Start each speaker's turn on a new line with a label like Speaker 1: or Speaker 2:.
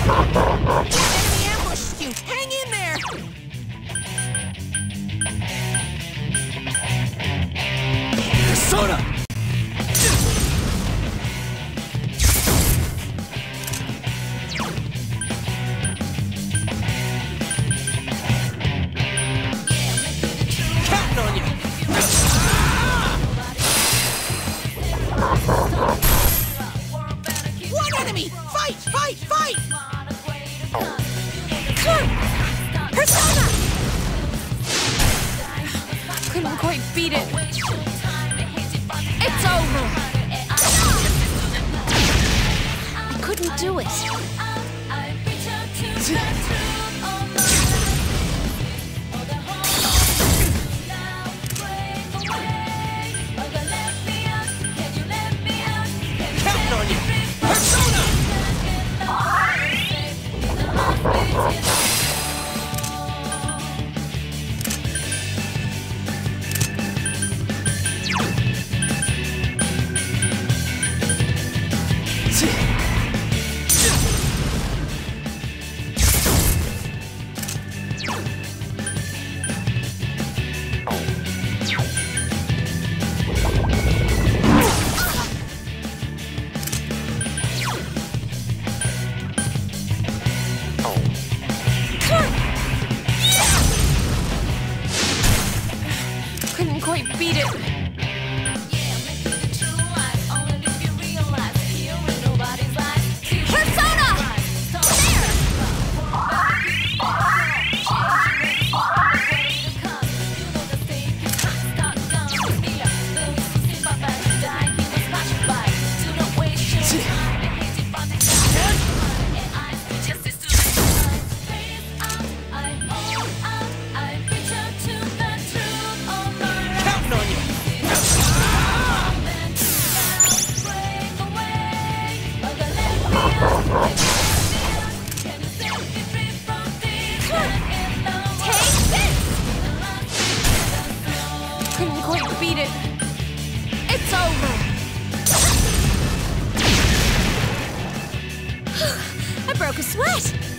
Speaker 1: Enemy ambushed you! Hang in there!
Speaker 2: Persona! Counting on you!
Speaker 1: One enemy! Fight! Fight! Fight! Persona! Couldn't quite beat it. It's over! I couldn't do it.
Speaker 2: Counting on you! Persona!
Speaker 1: Couldn't quite beat it. Persona!
Speaker 2: Counting on you!
Speaker 1: Take this! Couldn't quite beat it. It's over. I broke a sweat.